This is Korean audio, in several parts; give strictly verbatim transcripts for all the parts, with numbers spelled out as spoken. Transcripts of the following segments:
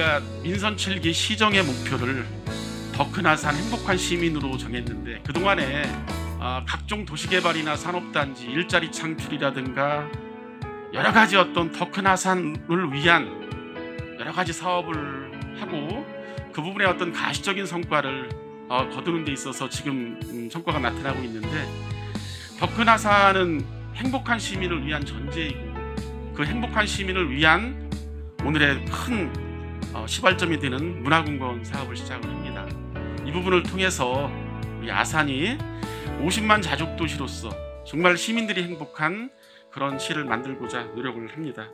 저희가 민선 칠 기 시정의 목표를 더 큰 아산 행복한 시민으로 정했는데, 그동안에 어, 각종 도시개발이나 산업단지, 일자리 창출이라든가 여러 가지 어떤 더 큰 아산을 위한 여러 가지 사업을 하고 그 부분에 어떤 가시적인 성과를 어, 거두는 데 있어서 지금 음, 성과가 나타나고 있는데, 더 큰 아산은 행복한 시민을 위한 전제이고 그 행복한 시민을 위한 오늘의 큰 어, 시발점이 되는 문화공간 사업을 시작을 합니다. 이 부분을 통해서 우리 아산이 오십만 자족 도시로서 정말 시민들이 행복한 그런 시를 만들고자 노력을 합니다.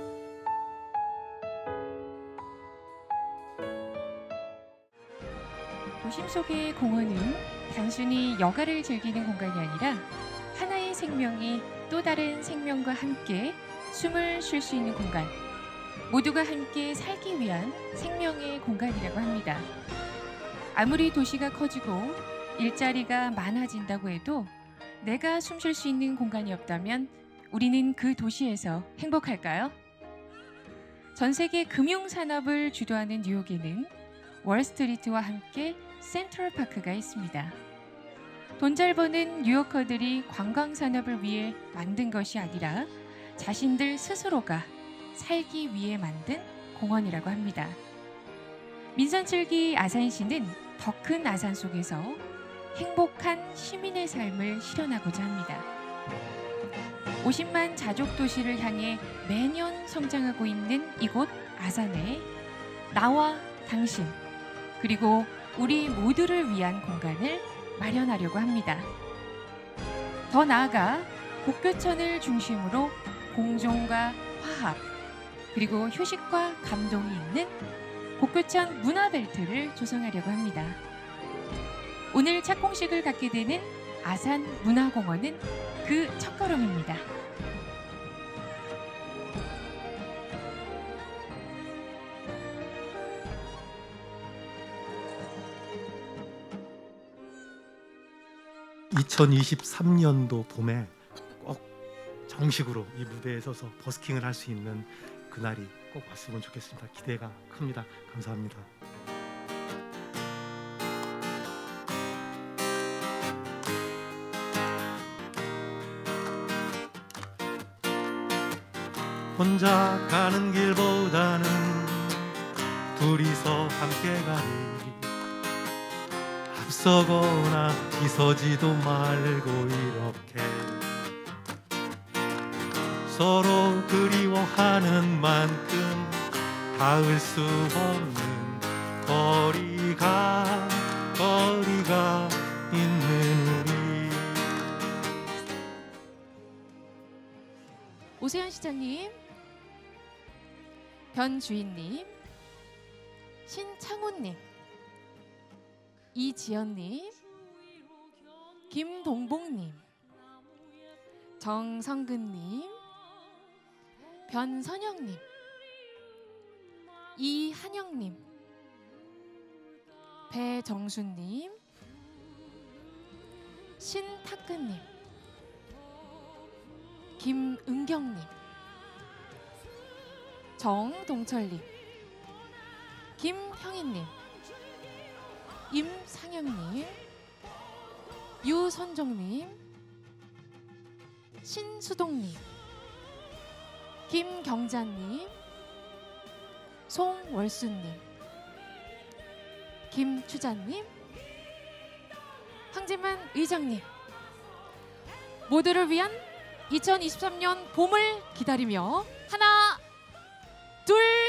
도심 속의 공원은 단순히 여가를 즐기는 공간이 아니라 하나의 생명이 또 다른 생명과 함께 숨을 쉴 수 있는 공간, 모두가 함께 살기 위한 생명의 공간이라고 합니다. 아무리 도시가 커지고 일자리가 많아진다고 해도 내가 숨 쉴 수 있는 공간이 없다면 우리는 그 도시에서 행복할까요? 전 세계 금융산업을 주도하는 뉴욕에는 월스트리트와 함께 센트럴파크가 있습니다. 돈 잘 버는 뉴요커들이 관광산업을 위해 만든 것이 아니라 자신들 스스로가 살기 위해 만든 공원이라고 합니다. 민선 칠 기 아산시는 더 큰 아산 속에서 행복한 시민의 삶을 실현하고자 합니다. 오십만 자족 도시를 향해 매년 성장하고 있는 이곳 아산에 나와 당신, 그리고 우리 모두를 위한 공간을 마련하려고 합니다. 더 나아가 곡교천을 중심으로 공존과 화합, 그리고 효식과 감동이 있는 곡교천 문화벨트를 조성하려고 합니다. 오늘 착공식을 갖게 되는 아산 문화공원은 그 첫걸음입니다. 이천이십삼 년도 봄에 꼭 정식으로 이 무대에 서서 버스킹을 할 수 있는 그날이 꼭 왔으면 좋겠습니다. 기대가 큽니다. 감사합니다. 혼자 가는 길보다는 둘이서 함께 가리, 앞서거나 뒤서지도 말고 이렇게 서로 그리워하는 만큼 닿을 수 없는 거리가 거리가 있는 우리. 오세현 시장님, 변주인님, 신창훈님, 이지연님, 김동봉님, 정성근님, 변선영님, 이한영님, 배정수님, 신탁근님, 김은경님, 정동철님, 김형희님, 임상현님, 유선정님, 신수동님, 김경자님, 송월수님, 김추자님, 황재만 의장님, 모두를 위한 이천이십삼 년 봄을 기다리며 하나, 둘,